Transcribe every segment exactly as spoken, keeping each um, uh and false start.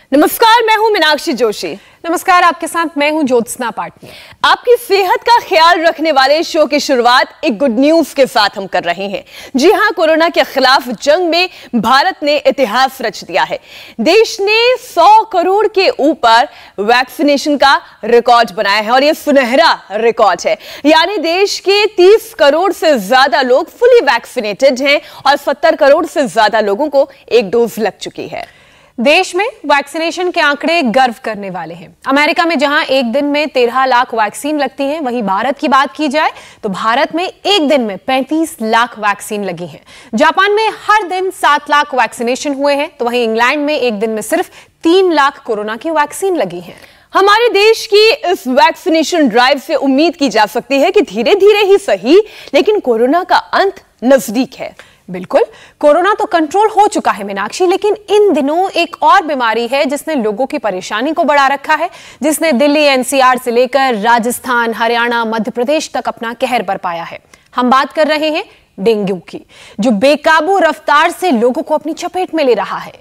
नमस्कार, मैं हूं मीनाक्षी जोशी। नमस्कार, आपके साथ मैं हूं ज्योत्सना पाटनी। आपकी सेहत का ख्याल रखने वाले शो की शुरुआत एक गुड न्यूज के साथ हम कर रहे हैं। जी हां, कोरोना के खिलाफ जंग में भारत ने इतिहास रच दिया है। देश ने सौ करोड़ के ऊपर वैक्सीनेशन का रिकॉर्ड बनाया है और यह सुनहरा रिकॉर्ड है। यानी देश के तीस करोड़ से ज्यादा लोग फुली वैक्सीनेटेड हैं और सत्तर करोड़ से ज्यादा लोगों को एक डोज लग चुकी है। देश में वैक्सीनेशन के आंकड़े गर्व करने वाले हैं। अमेरिका में जहां एक दिन में तेरह लाख वैक्सीन लगती हैं, वहीं भारत की बात की जाए तो भारत में एक दिन में पैंतीस लाख वैक्सीन लगी हैं। जापान में हर दिन सात लाख वैक्सीनेशन हुए हैं, तो वहीं इंग्लैंड में एक दिन में सिर्फ तीन लाख कोरोना की वैक्सीन लगी है। हमारे देश की इस वैक्सीनेशन ड्राइव से उम्मीद की जा सकती है कि धीरे धीरे ही सही, लेकिन कोरोना का अंत नजदीक है। बिल्कुल, कोरोना तो कंट्रोल हो चुका है मीनाक्षी, लेकिन इन दिनों एक और बीमारी है जिसने लोगों की परेशानी को बढ़ा रखा है, जिसने दिल्ली एनसीआर से लेकर राजस्थान, हरियाणा, मध्य प्रदेश तक अपना कहर बरपाया है। हम बात कर रहे हैं डेंगू की, जो बेकाबू रफ्तार से लोगों को अपनी चपेट में ले रहा है।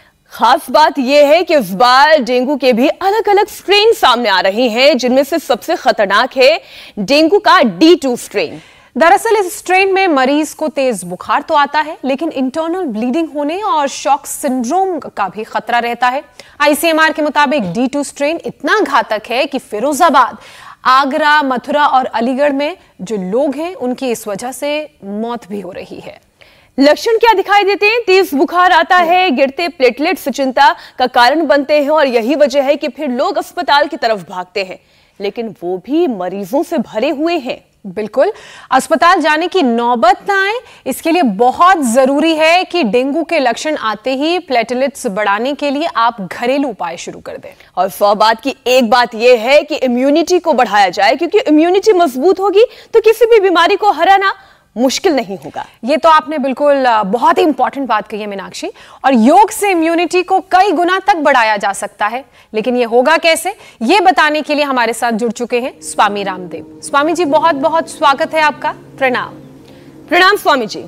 खास बात यह है कि इस बार डेंगू के भी अलग अलग स्ट्रेन सामने आ रहे हैं, जिनमें से सबसे खतरनाक है डेंगू का डी टू स्ट्रेन। दरअसल इस स्ट्रेन में मरीज को तेज बुखार तो आता है, लेकिन इंटरनल ब्लीडिंग होने और शॉक सिंड्रोम का भी खतरा रहता है। आईसीएमआर के मुताबिक डी टू स्ट्रेन इतना घातक है कि फिरोजाबाद, आगरा, मथुरा और अलीगढ़ में जो लोग हैं उनकी इस वजह से मौत भी हो रही है। लक्षण क्या दिखाई देते हैं? तेज बुखार आता है, गिरते प्लेटलेट्स चिंता का कारण बनते हैं और यही वजह है कि फिर लोग अस्पताल की तरफ भागते हैं, लेकिन वो भी मरीजों से भरे हुए हैं। बिल्कुल, अस्पताल जाने की नौबत ना आए, इसके लिए बहुत जरूरी है कि डेंगू के लक्षण आते ही प्लेटलेट्स बढ़ाने के लिए आप घरेलू उपाय शुरू कर दें। और सौ बात की एक बात यह है कि इम्यूनिटी को बढ़ाया जाए, क्योंकि इम्यूनिटी मजबूत होगी तो किसी भी बीमारी को हराना मुश्किल नहीं होगा। ये तो आपने बिल्कुल बहुत ही इंपॉर्टेंट बात कही है मीनाक्षी। और योग से इम्यूनिटी को कई गुना तक बढ़ाया जा सकता है, लेकिन ये होगा कैसे, ये बताने के लिए हमारे साथ जुड़ चुके हैं स्वामी रामदेव। स्वामी जी, बहुत बहुत स्वागत है आपका। प्रणाम। प्रणाम स्वामी जी।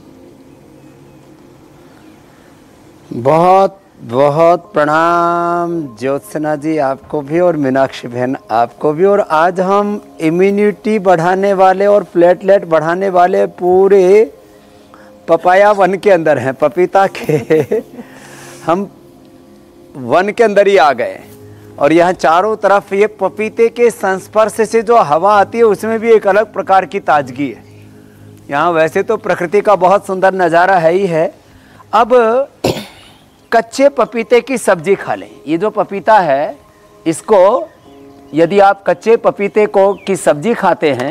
बहुत बहुत प्रणाम ज्योत्सना जी, आपको भी और मीनाक्षी बहन आपको भी। और आज हम इम्यूनिटी बढ़ाने वाले और प्लेटलेट बढ़ाने वाले पूरे पपाया वन के अंदर हैं, पपीता के हम वन के अंदर ही आ गए। और यहाँ चारों तरफ ये पपीते के संस्पर्श से जो हवा आती है उसमें भी एक अलग प्रकार की ताजगी है। यहाँ वैसे तो प्रकृति का बहुत सुंदर नज़ारा है ही है। अब कच्चे पपीते की सब्जी खा लें। ये जो पपीता है, इसको यदि आप कच्चे पपीते को की सब्जी खाते हैं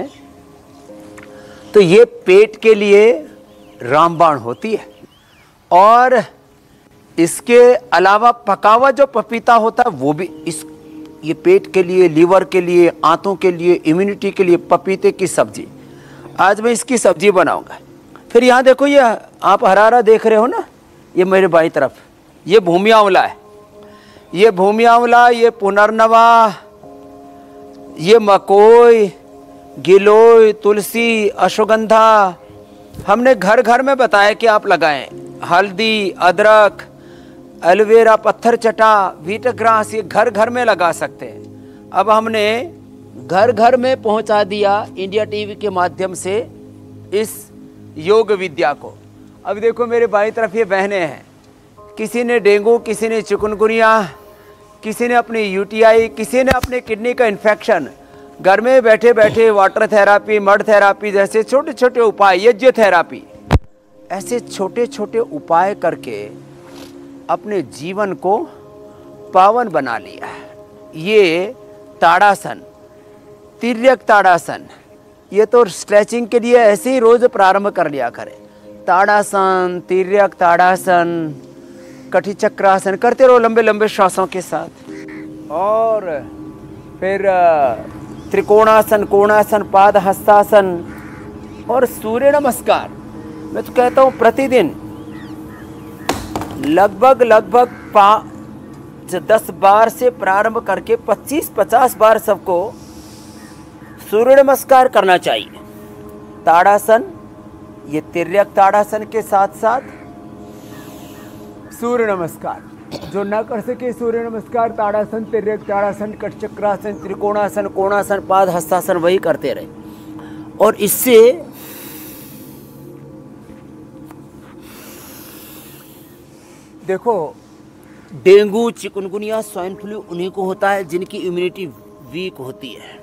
तो ये पेट के लिए रामबाण होती है। और इसके अलावा पका हुआ जो पपीता होता है वो भी इस ये पेट के लिए, लीवर के लिए, आंतों के लिए, इम्यूनिटी के लिए पपीते की सब्जी। आज मैं इसकी सब्जी बनाऊंगा। फिर यहाँ देखो, ये आप हरा हरा देख रहे हो ना, ये मेरे बाईं तरफ ये भूमि आंवला है। ये भूमि आंवला, ये पुनर्नवा, ये मकोई, गिलोय, तुलसी, अश्वगंधा हमने घर घर में बताया कि आप लगाएं। हल्दी, अदरक, एलोवेरा, पत्थर चटा, व्हीट ग्रास, ये घर घर में लगा सकते हैं। अब हमने घर घर में पहुंचा दिया इंडिया टीवी के माध्यम से इस योग विद्या को। अब देखो मेरे बाईं तरफ ये बहनें हैं, किसी ने डेंगू, किसी ने चिकनगुनिया, किसी ने अपनी यूटीआई, किसी ने अपने किडनी का इन्फेक्शन। घर में बैठे बैठे वाटर थेरापी, मड थेरापी जैसे छोटे छोटे उपाय, यज्ञ थेरापी, ऐसे छोटे छोटे उपाय करके अपने जीवन को पावन बना लिया। ये ताड़ासन, तिर्यक ताड़ासन, ये तो स्ट्रेचिंग के लिए ऐसे ही रोज प्रारंभ कर लिया करें। ताड़ासन, तिर्यक ताड़ासन, कटी चक्रासन करते रहो लंबे लंबे श्वासों के साथ। और फिर त्रिकोणासन, कोणासन, पाद हस्तासन और सूर्य नमस्कार। मैं तो कहता हूँ प्रतिदिन लगभग लगभग पाँच दस बार से प्रारंभ करके पच्चीस पचास बार सबको सूर्य नमस्कार करना चाहिए। ताड़ासन, ये तिर्यक ताड़ासन के साथ साथ सूर्य नमस्कार। जो न कर सके सूर्य नमस्कार, ताड़ासन, तिर्यक, ताड़ासन, कटचक्रासन, त्रिकोणासन, कोणासन, पाद हस्तासन वही करते रहे। और इससे देखो, डेंगू, चिकनगुनिया, स्वाइन फ्लू उन्हीं को होता है जिनकी इम्यूनिटी वीक होती है।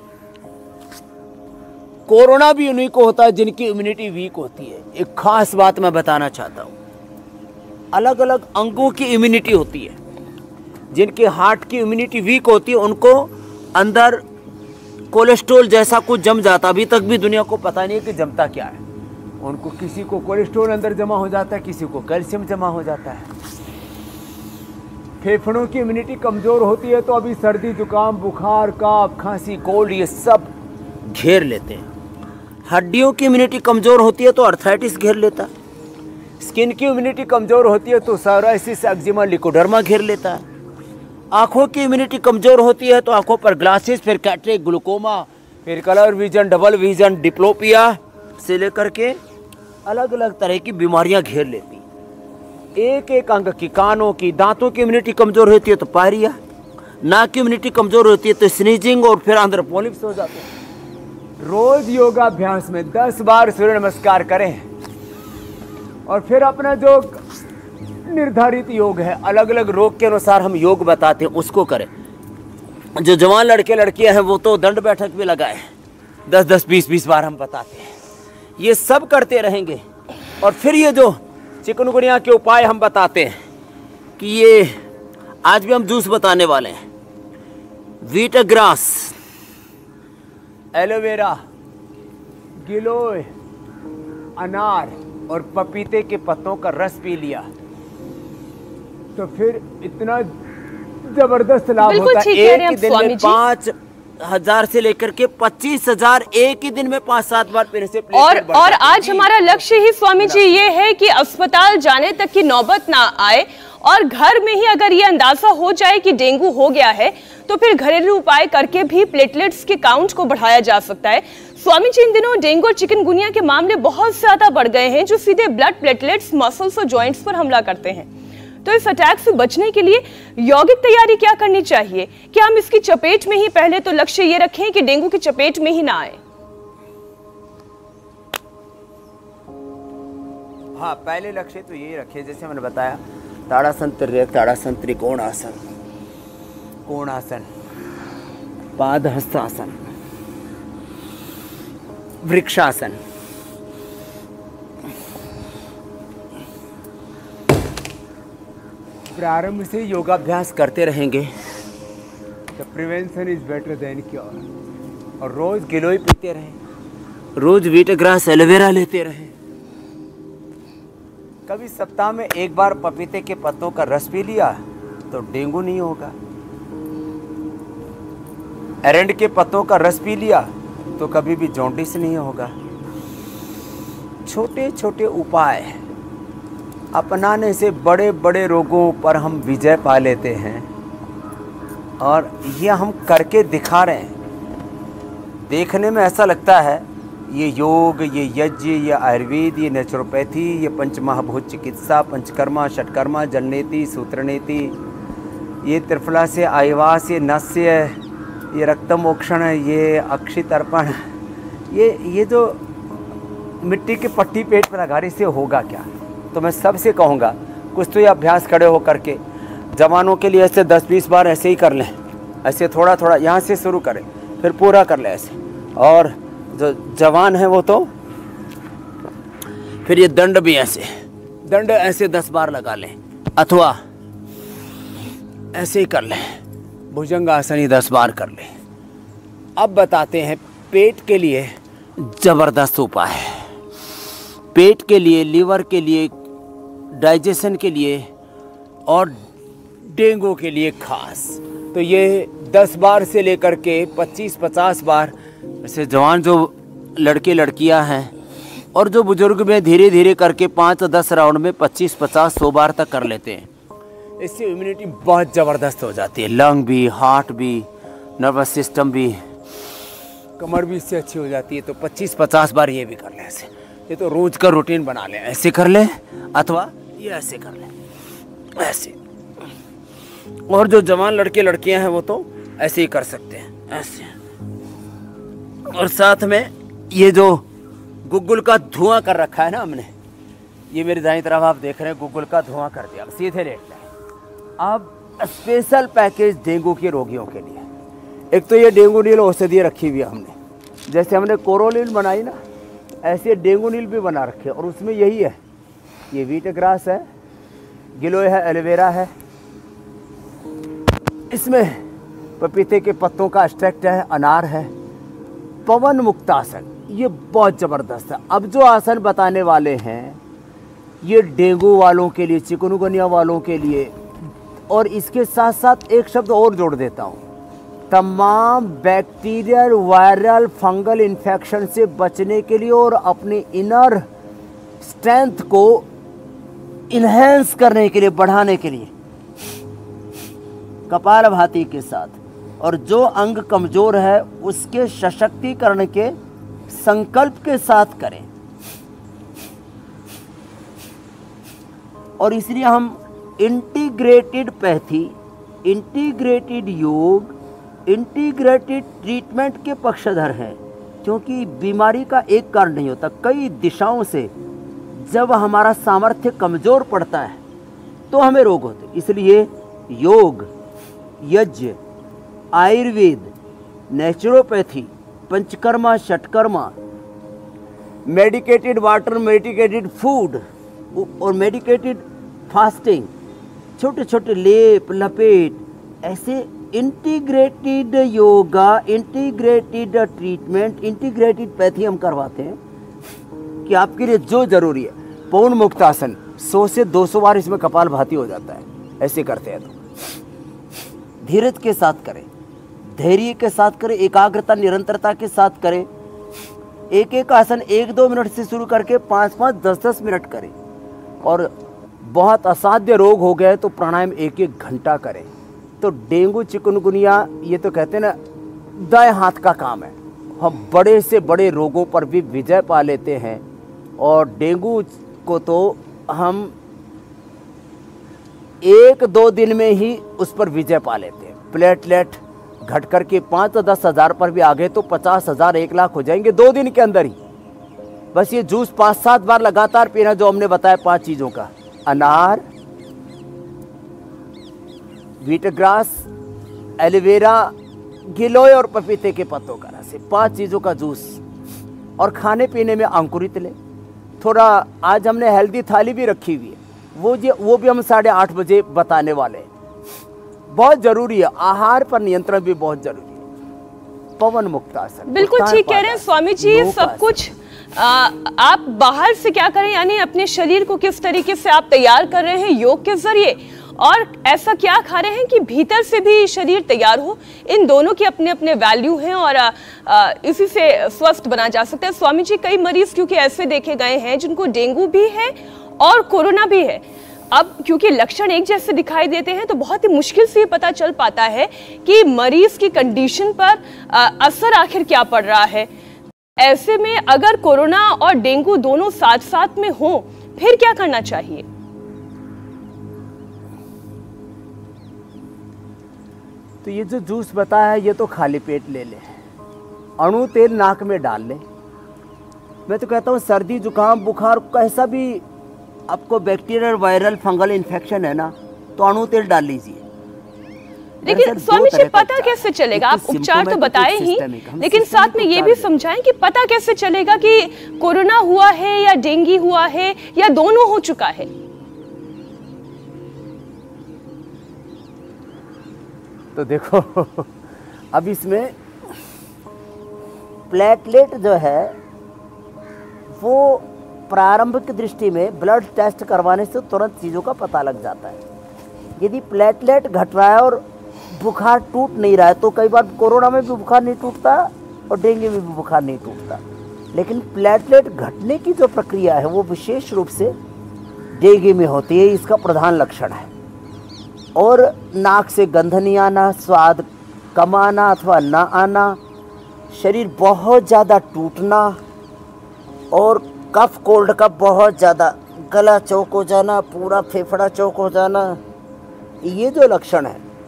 कोरोना भी उन्हीं को होता है जिनकी इम्यूनिटी वीक होती है। एक खास बात मैं बताना चाहता हूँ, अलग अलग अंगों की इम्यूनिटी होती है। जिनके हार्ट की इम्यूनिटी वीक होती है उनको अंदर कोलेस्ट्रॉल जैसा कुछ जम जाता, अभी तक भी दुनिया को पता नहीं है कि जमता क्या है। उनको किसी को कोलेस्ट्रॉल अंदर जमा हो जाता है, किसी को कैल्शियम जमा हो जाता है। फेफड़ों की इम्यूनिटी कमज़ोर होती है तो अभी सर्दी, जुकाम, बुखार, काफ, खांसी, कोल्ड ये सब घेर लेते हैं। हड्डियों की इम्यूनिटी कमज़ोर होती है तो अर्थराइटिस घेर लेता है। स्किन की इम्यूनिटी कमज़ोर होती है तो सोराइसिस, एक्जिमा, लिकोडर्मा घेर लेता है। आँखों की इम्यूनिटी कमज़ोर होती है तो आँखों पर ग्लासेस, फिर कैटरेक्ट, ग्लूकोमा, फिर colour vision, double vision, diplopia से लेकर के अलग अलग तरह की बीमारियां घेर लेती। एक एक अंग की, कानों की, दांतों की इम्यूनिटी कमज़ोर होती है तो पायरिया, नाक की इम्यूनिटी कमज़ोर होती है तो स्नीजिंग और फिर अंदर पॉलिप्स हो जाते हैं। रोज़ योगाभ्यास में दस बार सूर्य नमस्कार करें और फिर अपना जो निर्धारित योग है, अलग अलग रोग के अनुसार हम योग बताते हैं उसको करें। जो जवान लड़के लड़कियां हैं वो तो दंड बैठक भी लगाए, दस दस बीस बीस बार हम बताते हैं। ये सब करते रहेंगे और फिर ये जो चिकनगुनिया के उपाय हम बताते हैं कि ये आज भी हम जूस बताने वाले हैं। वीट ग्रास, एलोवेरा, गिलोय, अनार और पपीते के पत्तों का रस पी लिया तो फिर इतना जबरदस्त लाभ होता है। एक ही दिन में पांच हजार से लेकर के पच्चीस हजार एक ही दिन में पांच सात बार पीने से और और आज हमारा लक्ष्य ही स्वामी जी ये है कि अस्पताल जाने तक की नौबत ना आए और घर में ही अगर ये अंदाजा हो जाए कि डेंगू हो गया है तो फिर घरेलू उपाय करके भी प्लेटलेट्स के काउंट को बढ़ाया जा सकता है। स्वामी जी, इन दिनों डेंगू और चिकनगुनिया के मामले बहुत ज्यादा बढ़ गए हैं जो सीधे ब्लड प्लेटलेट्स, मसल्स और जॉइंट्स पर हमला करते हैं। तो इस अटैक से बचने के लिए यौगिक तैयारी क्या करनी चाहिए कि हम इसकी चपेट में ही, पहले तो लक्ष्य ये रखें कि डेंगू की चपेट में ही ना आए। हाँ, पहले लक्ष्य तो यही रखिए जैसे मैंने बताया, ताड़ासन, तिर्यक, ताड़ासन, त्रिकोणासन, कोणासन, पाद हस्तासन, वृक्षासन। प्रारंभ से योगाभ्यास करते रहेंगे तो prevention is better than cure. और रोज गिलोय पीते रहें, रोज वीट ग्रास, एलोवेरा लेते रहें। कभी सप्ताह में एक बार पपीते के पत्तों का रस पी लिया तो डेंगू नहीं होगा। एरंड के पत्तों का रस पी लिया तो कभी भी जॉन्डिस नहीं होगा। छोटे छोटे उपाय अपनाने से बड़े बड़े रोगों पर हम विजय पा लेते हैं और ये हम करके दिखा रहे हैं। देखने में ऐसा लगता है ये योग, ये यज्ञ, ये आयुर्वेद, ये नेचुरोपैथी, ये पंचमहाभूत चिकित्सा, पंचकर्मा, षटकर्मा, जलनेति, सूत्रनेति, ये त्रिफला से आयवास, ये नस्य, ये रक्तमोक्षण, ये अक्षितर्पण, ये ये जो मिट्टी की पट्टी पेट पर लगा रही, से होगा क्या? तो मैं सबसे कहूँगा कुछ तो ये अभ्यास खड़े हो करके जवानों के लिए ऐसे दस बीस बार ऐसे ही कर लें। ऐसे थोड़ा थोड़ा यहाँ से शुरू करें फिर पूरा कर लें ऐसे। और जो जवान है वो तो फिर ये दंड भी ऐसे दंड ऐसे दस बार लगा लें अथवा ऐसे ही कर लें। भुजंगासन ही दस बार कर लें। अब बताते हैं पेट के लिए ज़बरदस्त उपाय है। पेट के लिए, लीवर के लिए, डाइजेशन के लिए और डेंगू के लिए खास। तो ये दस बार से लेकर के पच्चीस पचास बार ऐसे जवान जो लड़के लड़कियां हैं और जो बुजुर्ग में धीरे धीरे करके पाँच दस राउंड में पच्चीस पचास सौ बार तक कर लेते हैं। इससे इम्यूनिटी बहुत ज़बरदस्त हो जाती है। लंग भी, हार्ट भी, नर्वस सिस्टम भी, कमर भी इससे अच्छी हो जाती है। तो पच्चीस पचास बार ये भी कर लें ऐसे। ये तो रोज का रूटीन बना लें। ऐसे कर लें अथवा ये ऐसे कर लें, ऐसे और जो जवान लड़के लड़कियां हैं वो तो ऐसे ही कर सकते हैं, ऐसे। और साथ में ये जो गुग्गुल का धुआं कर रखा है ना हमने, ये मेरी दाईं तरफ आप देख रहे हैं, गुग्गुल का धुआं कर दिया, सीधे लेट जाए। अब स्पेशल पैकेज डेंगू के रोगियों के लिए, एक तो ये डेंगू नील औषधि रखी हुई है हमने, जैसे हमने कोरोनिल बनाई ना, ऐसे डेंगू नील भी बना रखे, और उसमें यही है, ये व्हीट ग्रास है, गिलोय है, एलोवेरा है, इसमें पपीते के पत्तों का एक्सट्रैक्ट है, अनार है, पवन मुक्तासन, ये बहुत ज़बरदस्त है। अब जो आसन बताने वाले हैं ये डेंगू वालों के लिए, चिकनगुनिया वालों के लिए, और इसके साथ साथ एक शब्द और जोड़ देता हूँ, तमाम बैक्टीरियल, वायरल, फंगल इन्फेक्शन से बचने के लिए और अपने इनर स्ट्रेंथ को इन्हेंस करने के लिए, बढ़ाने के लिए कपालभाति के साथ, और जो अंग कमज़ोर है उसके सशक्तिकरण के संकल्प के साथ करें। और इसलिए हम integrated pathy, integrated yoga, integrated treatment के पक्षधर हैं, क्योंकि बीमारी का एक कारण नहीं होता, कई दिशाओं से जब हमारा सामर्थ्य कमज़ोर पड़ता है तो हमें रोग होते। इसलिए yoga, yagya, Ayurveda, naturopathy, Panchakarma, Shatkarma, medicated water, medicated food और मेडिकेटेड फास्टिंग, छोटे छोटे लेप लपेट, ऐसे integrated yoga, integrated treatment, integrated pathy हम करवाते हैं कि आपके लिए जो जरूरी है। पवन मुक्तासन सौ से दो सौ बार इसमें कपालभाति हो जाता है, ऐसे करते हैं तो धीरज के साथ करें, धैर्य के साथ करें, एकाग्रता निरंतरता के साथ करें। एक एक आसन एक दो मिनट से शुरू करके पाँच पाँच दस दस मिनट करें, और बहुत असाध्य रोग हो गए तो प्राणायाम एक एक घंटा करें। तो डेंगू, चिकनगुनिया, ये तो कहते हैं ना दाएं हाथ का काम है, हम बड़े से बड़े रोगों पर भी विजय पा लेते हैं। और डेंगू को तो हम एक दो दिन में ही उस पर विजय पा लेते हैं। प्लेटलेट घट कर के पाँच तो दस हज़ार पर भी आ गए तो पचास हज़ार एक लाख हो जाएंगे दो दिन के अंदर ही। बस ये जूस पाँच सात बार लगातार पीना, जो हमने बताया पांच चीज़ों का, अनार, व्हीट ग्रास, एलोवेरा, गिलोय और पपीते के पत्तों का रस, पांच चीज़ों का जूस। और खाने पीने में अंकुरित ले थोड़ा। आज हमने हेल्दी थाली भी रखी हुई है, वो जी वो भी हम साढ़े आठ बजे बताने वाले हैं। बहुत जरूरी है, आहार पर नियंत्रण भी बहुत जरूरी है। पवन मुक्तासन, बिल्कुल ठीक कह रहे हैं स्वामी जी। सब कुछ आ, आप बाहर से क्या करें, यानी अपने शरीर को किस तरीके से आप तैयार कर रहे हैं योग के जरिए, और ऐसा क्या खा रहे हैं कि भीतर से भी शरीर तैयार हो, इन दोनों के अपने अपने वैल्यू हैं, और आ, आ, इसी से स्वस्थ बना जा सकता है। स्वामी जी, कई मरीज क्योंकि ऐसे देखे गए हैं जिनको डेंगू भी है और कोरोना भी है। अब क्योंकि लक्षण एक जैसे दिखाई देते हैं तो बहुत ही मुश्किल से पता चल पाता है कि मरीज की कंडीशन पर आ, असर आखिर क्या पड़ रहा है। ऐसे में अगर कोरोना और डेंगू दोनों साथ साथ में हो, फिर क्या करना चाहिए? तो ये जो जूस बताया है ये तो खाली पेट ले ले, अणु तेल नाक में डाल ले। मैं तो कहता हूँ सर्दी जुकाम बुखार कैसा भी आपको बैक्टीरियल वायरल फंगल इन्फेक्शन है ना, तो अणु तेल डाल लीजिए। लेकिन स्वामी जी पता कैसे चलेगा? आप उपचार तो बताए ही, लेकिन साथ में ये भी समझाएं कि पता कैसे चलेगा कि कोरोना हुआ है या डेंगू हुआ है या दोनों हो चुका है? तो देखो अब इसमें प्लेटलेट जो है वो प्रारंभिक दृष्टि में ब्लड टेस्ट करवाने से तुरंत चीज़ों का पता लग जाता है। यदि प्लेटलेट घट रहा है और बुखार टूट नहीं रहा है, तो कई बार कोरोना में भी बुखार नहीं टूटता और डेंगू में भी बुखार नहीं टूटता, लेकिन प्लेटलेट घटने की जो प्रक्रिया है वो विशेष रूप से डेंगू में होती है। इसका प्रधान लक्षण है। और नाक से गंध नहीं आना, स्वाद कम आना अथवा ना आना, शरीर बहुत ज़्यादा टूटना, और कफ कोल्ड का बहुत ज़्यादा, गला चौक हो जाना, पूरा फेफड़ा चौक हो जाना, ये जो लक्षण है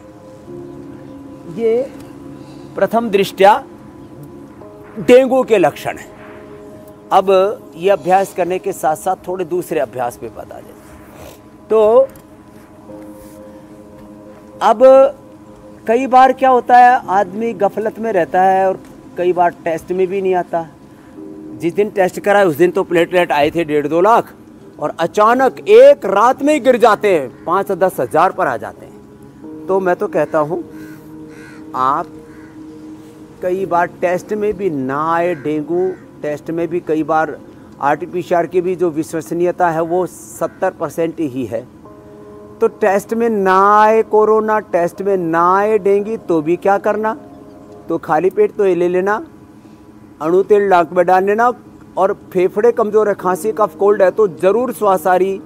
ये प्रथम दृष्टया डेंगू के लक्षण है। अब ये अभ्यास करने के साथ साथ थोड़े दूसरे अभ्यास पे बता दें। तो अब कई बार क्या होता है, आदमी गफलत में रहता है और कई बार टेस्ट में भी नहीं आता। जिस दिन टेस्ट कराए उस दिन तो प्लेटलेट आए थे डेढ़ दो लाख और अचानक एक रात में ही गिर जाते हैं, पाँच से दस हजार पर आ जाते हैं। तो मैं तो कहता हूँ आप कई बार टेस्ट में भी ना आए डेंगू, टेस्ट में भी कई बार R T P C R की भी जो विश्वसनीयता है वो सत्तर परसेंट ही है। तो टेस्ट में ना आए कोरोना, टेस्ट में ना आए डेंगू, तो भी क्या करना, तो खाली पेट तो ये ले लेना, अणु तेल नाक में डाल लेना। और फेफड़े कमजोर है, खांसी कफ कोल्ड है तो जरूर स्वासारी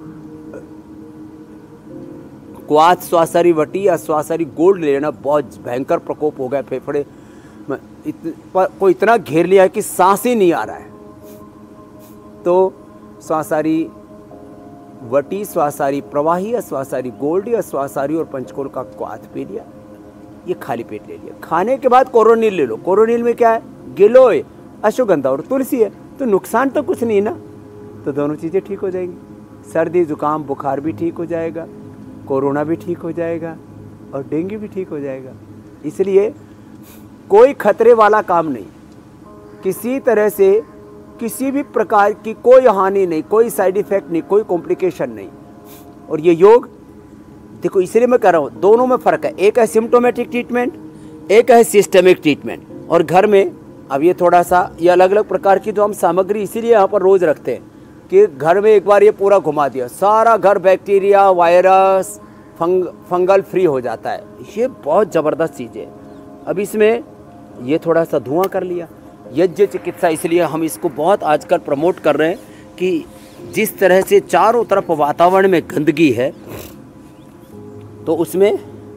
क्वाथ, स्वासारी वटी या स्वासारी गोल्ड ले लेना। बहुत भयंकर प्रकोप हो गया, फेफड़े इत, को इतना घेर लिया है कि सांस ही नहीं आ रहा है। तो स्वासारी वटी, स्वासारी प्रवाही या स्वासारी गोल्ड या स्वासारी और पंचकोल का क्वाथ पी लिया, ये खाली पेट ले लिया। खाने के बाद कोरोनिल ले लो। कोरोनिल में क्या है, गिलोय, अश्वगंधा और तुलसी है, तो नुकसान तो कुछ नहीं ना, तो दोनों चीज़ें ठीक हो जाएंगी। सर्दी जुकाम बुखार भी ठीक हो जाएगा, कोरोना भी ठीक हो जाएगा और डेंगू भी ठीक हो जाएगा। इसलिए कोई खतरे वाला काम नहीं, किसी तरह से किसी भी प्रकार की कोई हानि नहीं, कोई साइड इफेक्ट नहीं, कोई कॉम्प्लिकेशन नहीं। और ये योग देखो, इसलिए मैं कह रहा हूँ, दोनों में फ़र्क है। एक है सिम्टोमेटिक ट्रीटमेंट, एक है सिस्टमिक ट्रीटमेंट। और घर में अब ये थोड़ा सा ये अलग अलग प्रकार की जो हम सामग्री इसीलिए यहाँ पर रोज़ रखते हैं कि घर में एक बार ये पूरा घुमा दिया, सारा घर bacteria, virus, fung fungal free हो जाता है। ये बहुत ज़बरदस्त चीज़ है। अब इसमें ये थोड़ा सा धुआं कर लिया, यज्ञ चिकित्सा, इसलिए हम इसको बहुत आजकल प्रमोट कर रहे हैं कि जिस तरह से चारों तरफ वातावरण में गंदगी है तो उसमें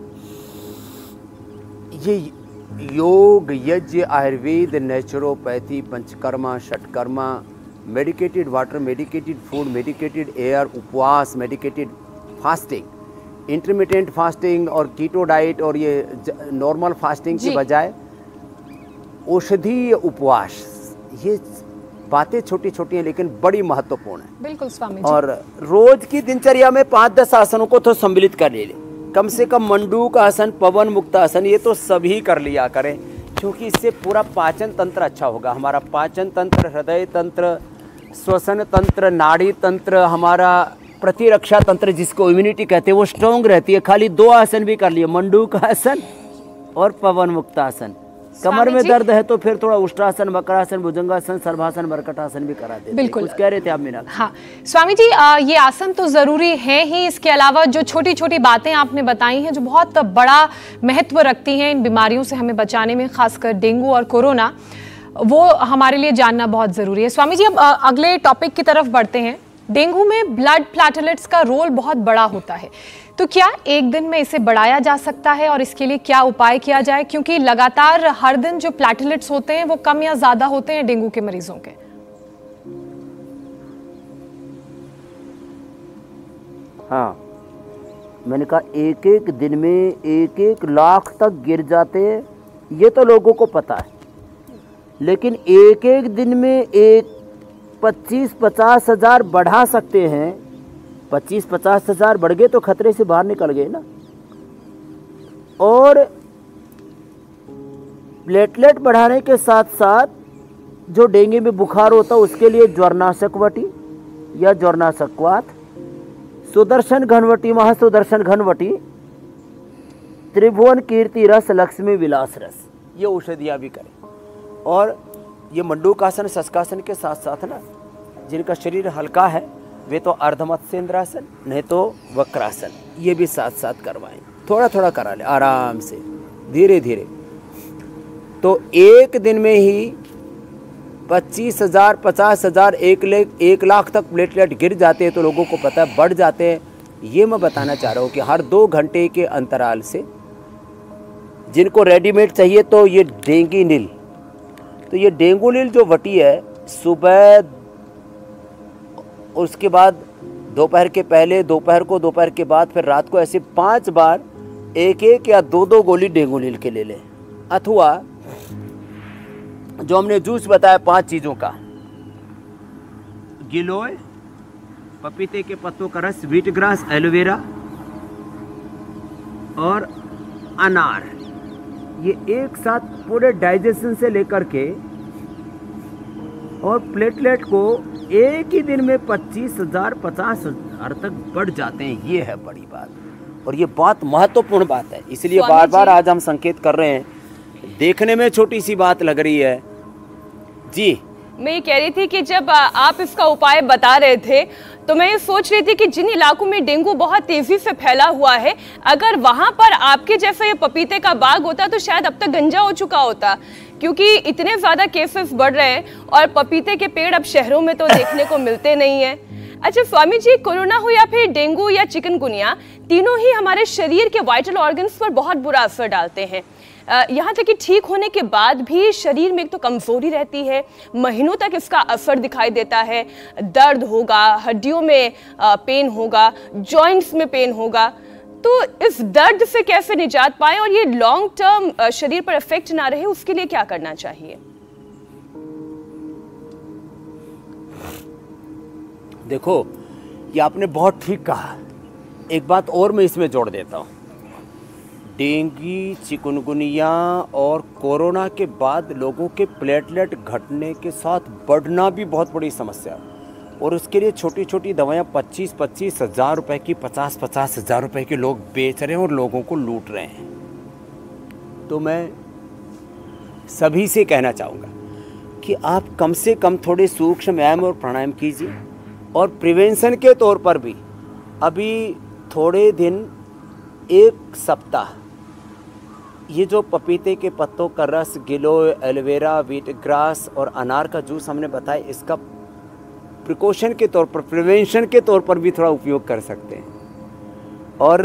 ये yoga, yagya, Ayurveda, naturopathy, Panchakarma, Shatkarma, medicated water, medicated food, medicated air, उपवास, मेडिकेटेड फास्टिंग, इंटरमिटेंट फास्टिंग और कीटो डाइट और ये नॉर्मल फास्टिंग की बजाय औषधीय उपवास, ये बातें छोटी छोटी हैं लेकिन बड़ी महत्वपूर्ण है। बिल्कुल स्वामी जी। और रोज की दिनचर्या में पाँच दस आसनों को तो सम्मिलित कर ले, कम से कम मंडूक आसन, पवन मुक्त आसन, ये तो सभी कर लिया करें, क्योंकि इससे पूरा पाचन तंत्र अच्छा होगा। हमारा पाचन तंत्र, हृदय तंत्र, श्वसन तंत्र, नाड़ी तंत्र, हमारा प्रतिरक्षा तंत्र जिसको इम्यूनिटी कहते हैं वो स्ट्रॉन्ग रहती है। खाली दो आसन भी कर लिए, मंडूक आसन और पवन मुक्त आसन। कमर में दर्द है तो फिर थोड़ा उष्ट्रासन, वक्रासन, भुजंगासन, सर्वासन, मर्कटासन भी करा देते। बिल्कुल, कुछ कह रहे थे आप मीना? हाँ स्वामी जी, आ, ये आसन तो जरूरी है ही, इसके अलावा जो छोटी छोटी बातें आपने बताई हैं जो बहुत बड़ा महत्व रखती हैं इन बीमारियों से हमें बचाने में, खासकर डेंगू और कोरोना, वो हमारे लिए जानना बहुत जरूरी है। स्वामी जी, अब अगले टॉपिक की तरफ बढ़ते हैं। डेंगू में ब्लड प्लेटलेट्स का रोल बहुत बड़ा होता है, तो क्या एक दिन में इसे बढ़ाया जा सकता है और इसके लिए क्या उपाय किया जाए, क्योंकि लगातार हर दिन जो प्लेटलेट्स होते हैं वो कम या ज्यादा होते हैं डेंगू के मरीजों के? हाँ, मैंने कहा एक एक दिन में एक एक लाख तक गिर जाते हैं, ये तो लोगों को पता है, लेकिन एक एक दिन में एक पच्चीस पचास हजार बढ़ा सकते हैं। पच्चीस पचास हजार बढ़ गए तो खतरे से बाहर निकल गए ना। और प्लेटलेट बढ़ाने के साथ साथ जो डेंगू में बुखार होता है उसके लिए ज्वरनाशक वटी या ज्वरनाशक क्वाथ, सुदर्शन घनवटी, महासुदर्शन घनवटी, त्रिभुवन कीर्ति रस, लक्ष्मी विलास रस, ये औषधियाँ भी करें। और ये मंडूकासन, शशकासन के साथ साथ ना जिनका शरीर हल्का है वे तो अर्धमत्स्येंद्रासन, नहीं तो वक्रासन, ये भी साथ साथ करवाएं। थोड़ा थोड़ा करा ले आराम से, धीरे धीरे। तो एक दिन में ही पच्चीस हजार, पचास हजार, एक लाख एक लाख तक प्लेटलेट गिर जाते हैं, तो लोगों को पता है बढ़ जाते हैं। ये मैं बताना चाह रहा हूँ कि हर दो घंटे के अंतराल से, जिनको रेडीमेड चाहिए तो ये डेंगू नील, तो ये डेंगू नील जो वटी है सुबह, उसके बाद दोपहर के पहले, दोपहर को, दोपहर के बाद, फिर रात को, ऐसे पांच बार एक एक या दो दो गोली डेंगू नील के ले लें। अथवा जो हमने जूस बताया पांच चीज़ों का, गिलोय, पपीते के पत्तों का रस, व्हीट ग्रास, एलोवेरा और अनार, ये एक साथ पूरे डाइजेशन से लेकर के और प्लेटलेट को एक ही दिन में पच्चीस हजार पचास हजार तक बढ़ जाते हैं। ये है बड़ी बात और ये बात महत्वपूर्ण बात है, इसलिए बार बार आज हम संकेत कर रहे हैं। देखने में छोटी सी बात लग रही है जी। मैं ये कह रही थी कि जब आप इसका उपाय बता रहे थे तो मैं ये सोच रही थी कि जिन इलाकों में डेंगू बहुत तेजी से फैला हुआ है, अगर वहां पर आपके जैसे ये पपीते का बाग होता तो शायद अब तक गंजा हो चुका होता, क्योंकि इतने ज्यादा केसेस बढ़ रहे हैं और पपीते के पेड़ अब शहरों में तो देखने को मिलते नहीं है। अच्छा स्वामी जी, कोरोना हो या फिर डेंगू या चिकनगुनिया, तीनों ही हमारे शरीर के वाइटल ऑर्गन्स पर बहुत बुरा असर डालते हैं। यहाँ तक कि ठीक होने के बाद भी शरीर में एक तो कमजोरी रहती है, महीनों तक इसका असर दिखाई देता है, दर्द होगा, हड्डियों में पेन होगा, जॉइंट्स में पेन होगा। तो इस दर्द से कैसे निजात पाए और ये लॉन्ग टर्म शरीर पर इफेक्ट ना रहे, उसके लिए क्या करना चाहिए? देखो, ये आपने बहुत ठीक कहा। एक बात और मैं इसमें जोड़ देता हूँ, डेंगू, चिकनगुनिया और कोरोना के बाद लोगों के प्लेटलेट घटने के साथ बढ़ना भी बहुत बड़ी समस्या है और उसके लिए छोटी छोटी दवाइयाँ पच्चीस पच्चीस हज़ार रुपए की, पचास पचास हज़ार रुपए की लोग बेच रहे हैं और लोगों को लूट रहे हैं। तो मैं सभी से कहना चाहूँगा कि आप कम से कम थोड़े सूक्ष्म व्यायाम और प्राणायाम कीजिए और प्रिवेंशन के तौर पर भी अभी थोड़े दिन, एक सप्ताह, ये जो पपीते के पत्तों का रस, गिलोय, एलोवेरा, व्हीट ग्रास और अनार का जूस हमने बताया, इसका प्रिकॉशन के तौर पर, प्रिवेंशन के तौर पर भी थोड़ा उपयोग कर सकते हैं। और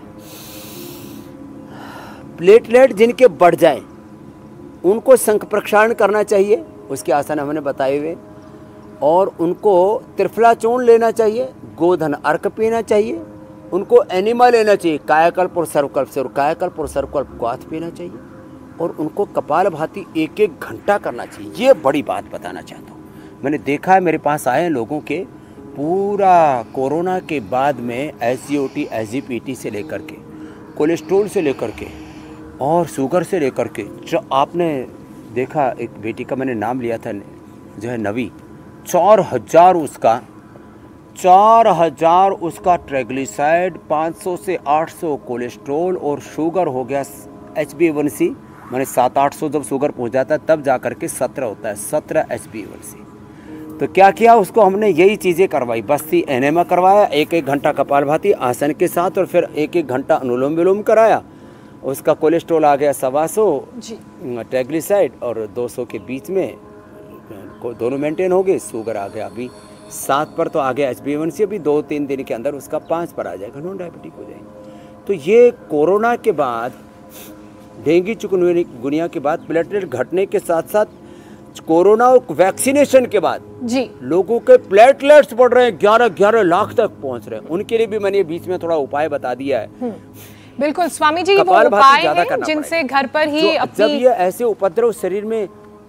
प्लेटलेट जिनके बढ़ जाएं उनको शंख प्रक्षालन करना चाहिए, उसके आसन हमने बताए हुए, और उनको त्रिफला चूर्ण लेना चाहिए, गोधन अर्क पीना चाहिए, उनको एनिमा लेना चाहिए, कायाकल्प और सर्वकल्प से, और कायाकल्प और सर्वकल्प क्वाथ पीना चाहिए, और उनको कपालभाति एक एक घंटा करना चाहिए। ये बड़ी बात बताना चाहता हूँ। मैंने देखा है, मेरे पास आए लोगों के पूरा कोरोना के बाद में S G O T, S G P T से लेकर के, कोलेस्ट्रोल से लेकर के और शुगर से लेकर के, जो आपने देखा, एक बेटी का मैंने नाम लिया था जो है नवी, चार हजार उसका चार हजार उसका ट्राइग्लिसराइड, पाँच सौ से आठ सौ कोलेस्ट्रोल और शुगर हो गया H B A one C, मैंने सात आठ सौ जब शुगर पहुंच जाता है तब जा कर के सत्रह होता है, सत्रह H B A one C. तो क्या किया, उसको हमने यही चीज़ें करवाई, बस्ती एनेमा करवाया, एक एक घंटा कपालभाति आसन के साथ, और फिर एक एक घंटा अनुलोम विलोम कराया। उसका कोलेस्ट्रोल आ गया सवा सौ, ट्राइग्लिसराइड और दो सौ के बीच में दोनों मेंटेन हो गए, शुगर आ गया अभी सात पर तो आ गया, H B A one C अभी दो तीन दिन के अंदर उसका पाँच पर आ जाएगा, नॉन डायबिटिक हो जाएगी। तो ये कोरोना के बाद, डेंगू चिकनगुनिया के बाद प्लेटलेट घटने के साथ साथ कोरोना वैक्सीनेशन के बाद जी लोगों के प्लेटलेट्स बढ़ रहे हैं, ग्यारह ग्यारह लाख तक पहुंच रहे हैं। उनके लिए भी मैंने बीच में थोड़ा उपाय बता दिया है। बिल्कुल स्वामी जी, वो उपाय हैं जिनसे घर पर ही अपनी, जब ये ऐसे उपद्रव शरीर में,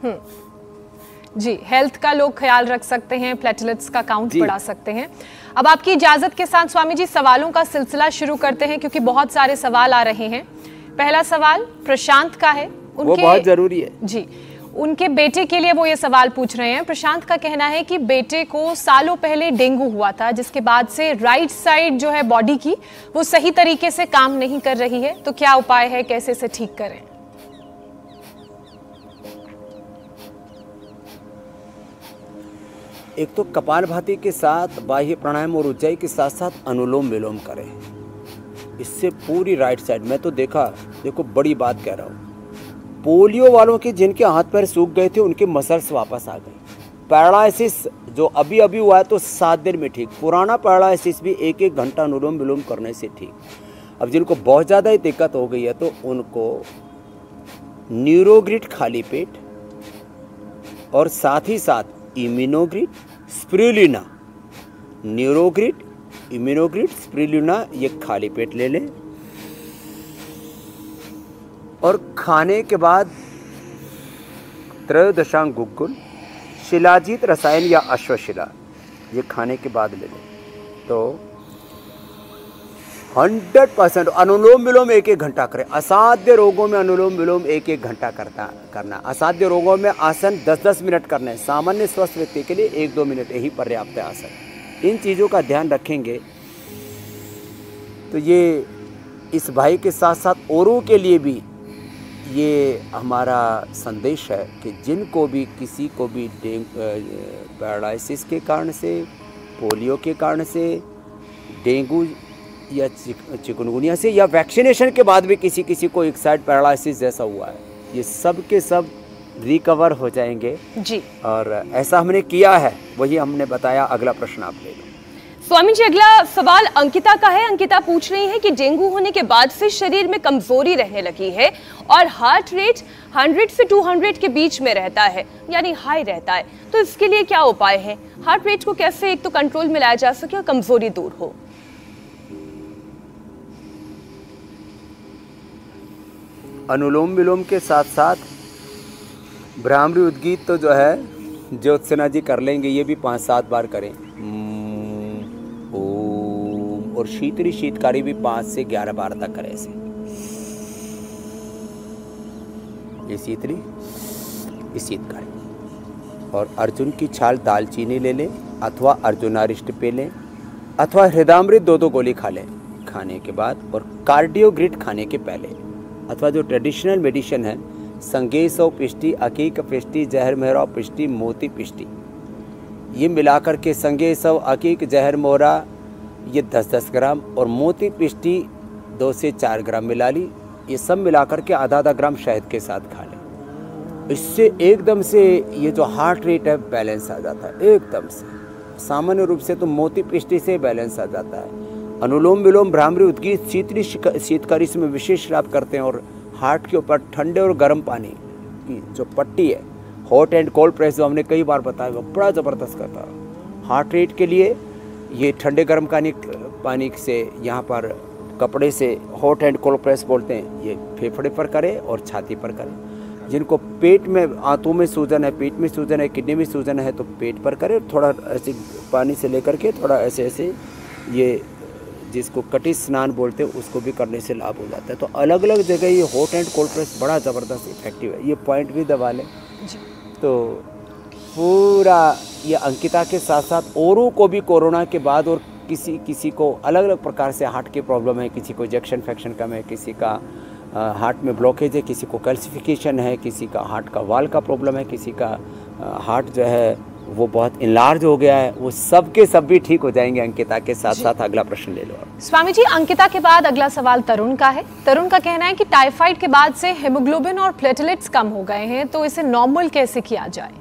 जी हेल्थ का लोग ख्याल रख सकते हैं, प्लेटलेट्स का काउंट बढ़ा सकते हैं। अब आपकी इजाजत के साथ स्वामी जी सवालों का सिलसिला शुरू करते हैं, क्योंकि बहुत सारे सवाल आ रहे हैं। पहला सवाल प्रशांत का है, उनके, वो बहुत जरूरी है जी। उनके बेटे के लिए वो ये सवाल पूछ रहे हैं। प्रशांत का कहना है कि बेटे को सालों पहले डेंगू हुआ था, जिसके बाद से राइट साइड जो है बॉडी की वो सही तरीके से काम नहीं कर रही है, तो क्या उपाय है, कैसे से ठीक करें? एक तो कपालभाति के साथ बाह्य प्राणायाम और उज्जाई के साथ साथ अनुलोम विलोम करें, इससे पूरी राइट साइड, मैं तो देखा, देखो बड़ी बात कह रहा हूँ, पोलियो वालों के जिनके हाथ पैर सूख गए थे उनके मसल्स वापस आ गए। पैरालिसिस जो अभी अभी हुआ है तो सात दिन में ठीक, पुराना पैरालिसिस भी एक एक घंटा अनुलोम विलोम करने से ठीक। अब जिनको बहुत ज़्यादा ही दिक्कत हो गई है तो उनको न्यूरोग्रिड खाली पेट और साथ ही साथ इम्यूनोग्रिड, स्पिरुलिना, न्यूरोग्रिड, इम्यूनोग्रिड, स्पिरुलिना, ये खाली पेट ले लें। और खाने के बाद त्रयोदशांग गुग्गुल, शिलाजीत रसायन या अश्वशिला, ये खाने के बाद ले लें तो हंड्रेड परसेंट अनुलोम विलोम एक एक घंटा करें। असाध्य रोगों में अनुलोम विलोम एक एक घंटा करता करना। असाध्य रोगों में आसन दस दस मिनट करना है। सामान्य स्वस्थ व्यक्ति के लिए एक दो मिनट यही पर्याप्त है आसन। इन चीज़ों का ध्यान रखेंगे तो ये इस भाई के साथ साथ औरों के लिए भी ये हमारा संदेश है कि जिनको भी किसी को भी डेंगू पैरालिसिस के कारण से, पोलियो के कारण से, डेंगू या चिकनगुनिया से, या वैक्सीनेशन के बाद भी किसी किसी को एक साइड पैरालिसिस जैसा हुआ है, ये सब के सब रिकवर हो जाएंगे जी। और ऐसा हमने किया है, वही हमने बताया। अगला प्रश्न आप ले लो। स्वामी जी, अगला सवाल अंकिता का है। अंकिता पूछ रही है कि डेंगू होने के बाद से शरीर में कमजोरी रहने लगी है और हार्ट रेट सौ से दो सौ के बीच में रहता है, यानी हाई रहता है, तो इसके लिए क्या उपाय है? हार्ट रेट को कैसे एक तो कंट्रोल में लाया जा सके और कमजोरी दूर हो? अनुलोम विलोम के साथ साथ भ्रामरी उद्गीत तो जो है ज्योत्सना जी कर लेंगे, ये भी पांच सात बार करें। ओम, और शीतरी शीतकारी भी पांच से ग्यारह बार तक करें ऐसे। ये शीतरी, ये शीतकारी। और अर्जुन की छाल दालचीनी ले लें अथवा अर्जुनारिष्ट पे लें अथवा हृदयामृत दो दो गोली खा लें खाने के बाद, और कार्डियोग्रिड खाने के पहले, अथवा जो ट्रेडिशनल मेडिसिन है संगेसव पिष्टी, अकीक पिष्टी, जहर मेहरा पिष्टी, मोती पिष्टी, ये मिलाकर के संगेसव, अकीक, जहर मोहरा ये दस दस ग्राम और मोती पिष्टी दो से चार ग्राम मिला ली। ये सब मिलाकर के आधा आधा ग्राम शहद के साथ खा लें। इससे एकदम से ये जो हार्ट रेट है बैलेंस आ जाता है एकदम से। सामान्य रूप से तो मोती पिष्टी से बैलेंस आ जाता है। अनुलोम विलोम, भ्रामरी उद्गीत, शीतली शीतकारी इसमें विशेष लाभ करते हैं। और हार्ट के ऊपर ठंडे और गर्म पानी की जो पट्टी है, हॉट एंड कोल्ड प्रेस, जो हमने कई बार बताया, वो बड़ा ज़बरदस्त करता है हार्ट रेट के लिए। ये ठंडे गर्म पानी पानी से यहाँ पर कपड़े से हॉट एंड कोल्ड प्रेस बोलते हैं, ये फेफड़े पर करें और छाती पर करें। जिनको पेट में, आंतों में सूजन है, पेट में सूजन है, किडनी में सूजन है, तो पेट पर करें। थोड़ा ऐसे पानी से लेकर के थोड़ा ऐसे ऐसे, ये जिसको कटी स्नान बोलते हैं, उसको भी करने से लाभ हो जाता है। तो अलग अलग जगह ये हॉट एंड कोल्ड प्रेस बड़ा ज़बरदस्त इफेक्टिव है। ये पॉइंट भी दबा लें तो पूरा ये अंकिता के साथ साथ औरों को भी कोरोना के बाद, और किसी किसी को अलग अलग प्रकार से हार्ट की प्रॉब्लम है, किसी को इजेक्शन फ्रैक्शन कम है, किसी का हार्ट में ब्लॉकेज है, किसी को कैल्सिफिकेशन है, किसी का हार्ट का वाल का प्रॉब्लम है, किसी का हार्ट जो है वो बहुत इनलार्ज हो गया है, वो सब के सब भी ठीक हो जाएंगे अंकिता के साथ साथ। अगला प्रश्न ले लो। स्वामी जी, अंकिता के बाद अगला सवाल तरुण का है। तरुण का कहना है कि टाइफाइड के बाद से हेमोग्लोबिन और प्लेटलेट्स कम हो गए हैं, तो इसे नॉर्मल कैसे किया जाए?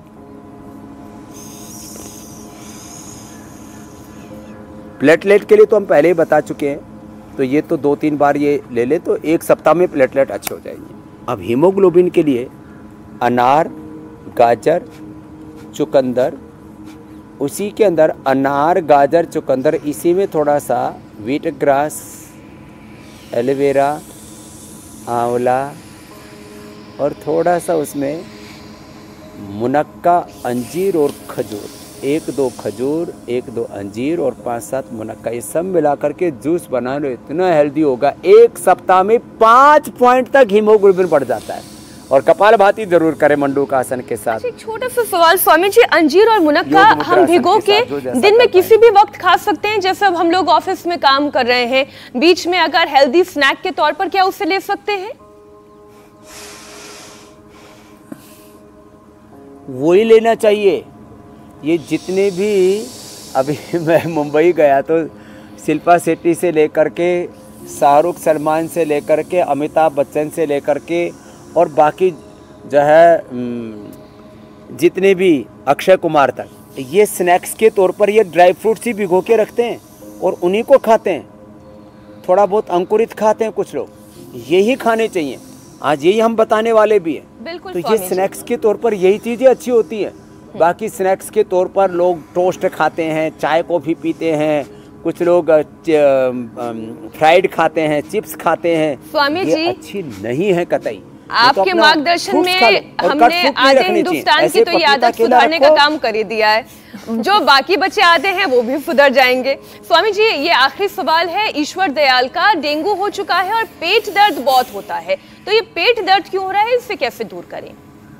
प्लेटलेट के लिए तो हम पहले ही बता चुके हैं, तो ये तो दो तीन बार ये ले ले तो एक सप्ताह में प्लेटलेट अच्छे हो जाएंगे। अब हीमोग्लोबिन के लिए अनार, गाजर, चुकंदर, उसी के अंदर अनार, गाजर, चुकंदर, इसी में थोड़ा सा व्हीट ग्रास, एलोवेरा, आंवला और थोड़ा सा उसमें मुनक्का, अंजीर और खजूर, एक दो खजूर, एक दो अंजीर और पांच सात मुनक्का, ये सब मिलाकर के जूस बना लो। इतना हेल्दी होगा, एक सप्ताह में पाँच पॉइंट तक हीमोग्लोबिन बढ़ जाता है। और कपालभाति जरूर करें मंडूकासन के साथ। एक छोटा सा सवाल स्वामी जी, अंजीर और मुनक्का हम भिगो के दिन में किसी भी वक्त खा सकते हैं? जैसे अब हम लोग ऑफिस में काम कर रहे हैं, बीच में अगर हेल्दी स्नैक के तौर पर क्या उसे ले सकते हैं? वही लेना चाहिए। ये जितने भी, अभी मैं मुंबई गया तो शिल्पा शेट्टी से लेकर के, शाहरुख सलमान से लेकर के, अमिताभ बच्चन से लेकर के और बाकी जो है जितने भी अक्षय कुमार तक, ये स्नैक्स के तौर पर ये ड्राई फ्रूट्स ही भिगो के रखते हैं और उन्हीं को खाते हैं। थोड़ा बहुत अंकुरित खाते हैं कुछ लोग, यही खाने चाहिए। आज यही हम बताने वाले भी हैं। तो ये स्नैक्स के तौर पर यही चीज़ें अच्छी होती हैं। बाकी स्नैक्स के तौर पर लोग टोस्ट खाते हैं, चाय कॉफ़ी पीते हैं, कुछ लोग फ्राइड खाते हैं, चिप्स खाते हैं, स्वामी ये जी अच्छी नहीं है कतई। आपके मार्गदर्शन में हमने आधे हिंदुस्तान की तो ये आदत सुधारने का काम कर ही दिया है, जो बाकी बच्चे आते हैं वो भी सुधर जाएंगे। स्वामी जी, ये आखिरी सवाल है ईश्वर दयाल का। डेंगू हो चुका है और पेट दर्द बहुत होता है, तो ये पेट दर्द क्यों हो रहा है, इससे कैसे दूर करें?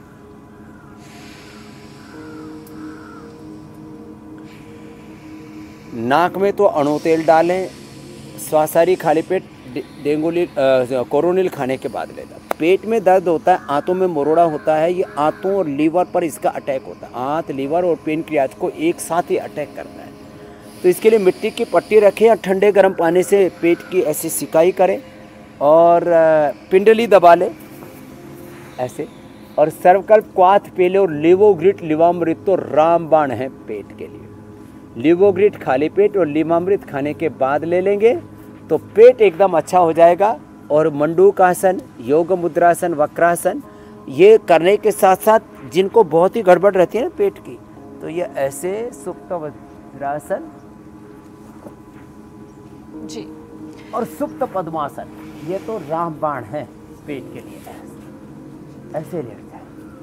नाक में तो अणु तेल डालें, स्वासारी खाली पेट डेंगुलिल कोरोनिल खाने के बाद लेना। पेट में दर्द होता है, आंतों में मरोड़ा होता है, ये आंतों और लीवर पर इसका अटैक होता है। आंत, लीवर और पेनक्रियाज को एक साथ ही अटैक करता है। तो इसके लिए मिट्टी की पट्टी रखें या ठंडे गर्म पानी से पेट की ऐसी सिकाई करें और पिंडली दबा लें ऐसे। और सर्वकल्प, क्वाथ, पेले और लिवोग्रिट लिवामृत तो रामबाण है पेट के लिए। लिवोग्रिट खाली पेट और लिवामृत खाने के बाद ले लेंगे तो पेट एकदम अच्छा हो जाएगा। और मंडूक आसन, योग मुद्रासन, वक्रासन ये करने के साथ साथ जिनको बहुत ही गड़बड़ रहती है ना पेट की, तो ये ऐसे सुप्त वज्रासन जी और सुप्त पद्मासन, ये तो रामबाण है पेट के लिए। ऐसे लेट जाए।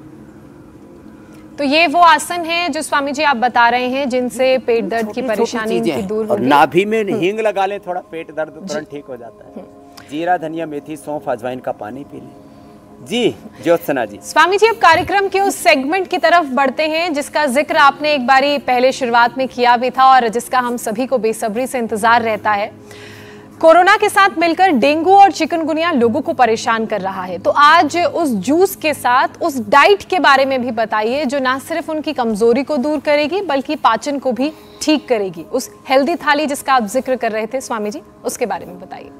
तो ये वो आसन है जो स्वामी जी आप बता रहे हैं जिनसे पेट दर्द की परेशानी की दूर होगी। और नाभि में हींग लगा लें, थोड़ा पेट दर्द तुरंत ठीक हो जाता है। जीरा, धनिया, मेथी, सौंफ, अजवाइन का पानी पी लें। जी ज्योत्सना जी। स्वामी जी, अब कार्यक्रम के उस सेगमेंट की तरफ बढ़ते हैं जिसका जिक्र आपने एक बारी पहले शुरुआत में किया भी था और जिसका हम सभी को बेसब्री से इंतजार रहता है। कोरोना के साथ मिलकर डेंगू और चिकनगुनिया लोगों को परेशान कर रहा है, तो आज उस जूस के साथ उस डाइट के बारे में भी बताइए जो ना सिर्फ उनकी कमजोरी को दूर करेगी बल्कि पाचन को भी ठीक करेगी। उस हेल्दी थाली जिसका आप जिक्र कर रहे थे स्वामी जी, उसके बारे में बताइए।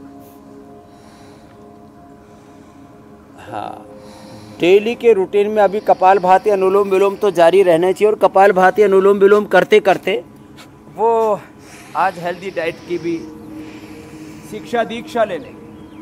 हाँ, डेली के रूटीन में अभी कपालभाति, अनुलोम विलोम तो जारी रहना चाहिए। और कपालभाति, अनुलोम विलोम करते करते वो आज हेल्दी डाइट की भी शिक्षा दीक्षा ले लेंगे।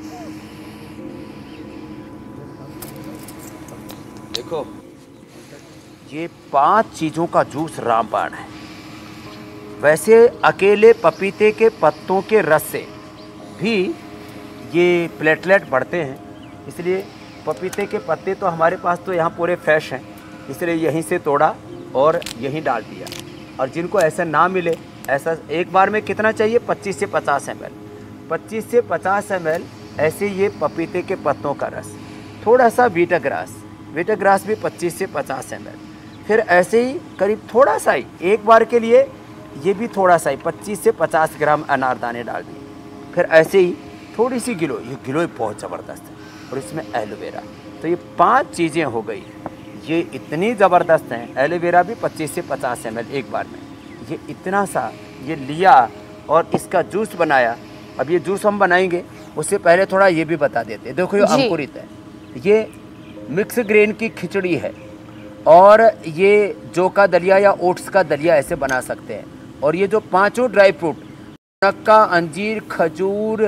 देखो, ये पांच चीजों का जूस रामबाण है। वैसे अकेले पपीते के पत्तों के रस से भी ये प्लेटलेट बढ़ते हैं, इसलिए पपीते के पत्ते तो हमारे पास तो यहाँ पूरे फ्रेश हैं, इसलिए यहीं से तोड़ा और यहीं डाल दिया। और जिनको ऐसा ना मिले, ऐसा एक बार में कितना चाहिए, पच्चीस से पचास एम एल पच्चीस से पचास एम एल ऐसे ये पपीते के पत्तों का रस, थोड़ा सा वीटाग्रास, वीटाग्रास भी पच्चीस से पचास एम एल, फिर ऐसे ही करीब थोड़ा सा ही एक बार के लिए ये भी थोड़ा सा ही पच्चीस से पचास ग्राम अनारदाने डाल दिए। फिर ऐसे ही थोड़ी सी गिलोय, ये गिलोय बहुत ज़बरदस्त है, और इसमें एलोवेरा। तो ये पांच चीज़ें हो गई, ये इतनी ज़बरदस्त हैं। एलोवेरा भी पच्चीस से पचास एम एल एक बार में, ये इतना सा ये लिया और इसका जूस बनाया। अब ये जूस हम बनाएंगे उससे पहले थोड़ा ये भी बता देते हैं। देखो, ये अंकुरित है, ये मिक्स ग्रेन की खिचड़ी है, और ये जौ का दलिया या ओट्स का दलिया ऐसे बना सकते हैं। और ये जो पांचों ड्राई फ्रूट, नक्का, अंजीर, खजूर,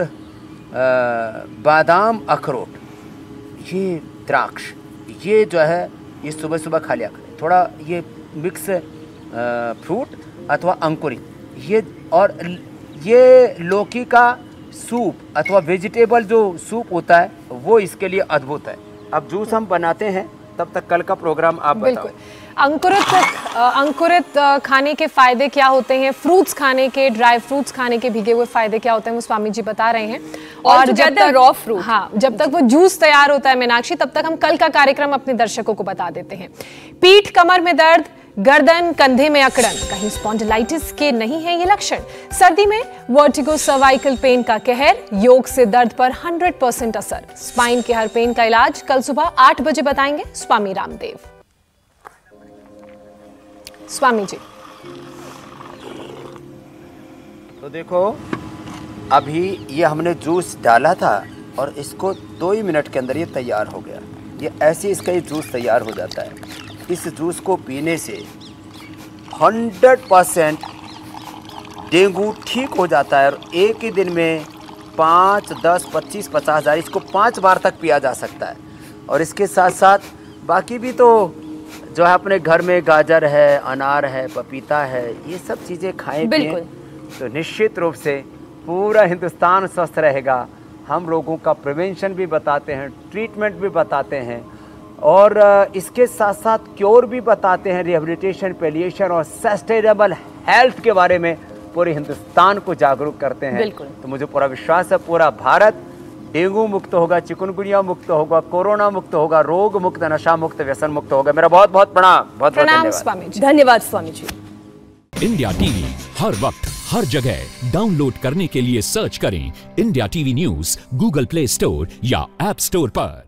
बादाम, अखरोट, ये द्राक्ष, ये जो है ये सुबह सुबह खा लिया करें। थोड़ा ये मिक्स फ्रूट अथवा अंकुरित, ये और ये लौकी का सूप अथवा वेजिटेबल जो सूप होता है वो इसके लिए अद्भुत है। अब जूस हम बनाते हैं, तब तक कल का प्रोग्राम आप बताओ। अंकुरित अंकुरित खाने के फायदे क्या होते हैं, फ्रूट्स खाने के, ड्राई फ्रूट्स खाने के भीगे हुए फायदे क्या होते हैं, वो स्वामी जी बता रहे हैं। और, और जब तक रॉ फ्रूट, हाँ, जब तक वो जूस तैयार होता है मीनाक्षी, तब तक हम कल का कार्यक्रम अपने दर्शकों को बता देते हैं। पीठ कमर में दर्द, गर्दन कंधे में अकड़न, कहीं स्पॉन्डिलाइटिस के नहीं है ये लक्षण। सर्दी में वर्टिगो, सर्वाइकल पेन का कहर, योग से दर्द पर सौ परसेंट असर। स्पाइन के हर पेन का इलाज कल सुबह आठ बजे बताएंगे स्वामी रामदेव। स्वामी जी, तो देखो, अभी ये हमने जूस डाला था और इसको दो ही मिनट के अंदर ये तैयार हो गया। ये ऐसे इसका ये जूस तैयार हो जाता है। इस जूस को पीने से हंड्रेड परसेंट डेंगू ठीक हो जाता है। और एक ही दिन में पाँच, दस, पच्चीस, पचास हज़ार इसको पाँच बार तक पिया जा सकता है। और इसके साथ साथ बाकी भी तो जो है अपने घर में गाजर है, अनार है, पपीता है, ये सब चीज़ें खाएं पिएं तो निश्चित रूप से पूरा हिंदुस्तान स्वस्थ रहेगा। हम लोगों का प्रिवेंशन भी बताते हैं, ट्रीटमेंट भी बताते हैं और इसके साथ साथ क्योर भी बताते हैं, रिहेबिलिटेशन, पैलिएशन और सस्टेनेबल हेल्थ के बारे में पूरे हिंदुस्तान को जागरूक करते हैं। बिल्कुल। तो मुझे पूरा विश्वास है पूरा भारत डेंगू मुक्त होगा, चिकनगुनिया मुक्त होगा, कोरोना मुक्त होगा, रोग मुक्त, नशा मुक्त, व्यसन मुक्त होगा। मेरा बहुत बहुत प्रणाम, बहुत बहुत प्रणाम धन्यवाद। स्वामी जी। धन्यवाद स्वामी जी। इंडिया टीवी हर वक्त हर जगह डाउनलोड करने के लिए सर्च करें India TV news Google Play Store या ऐप स्टोर पर।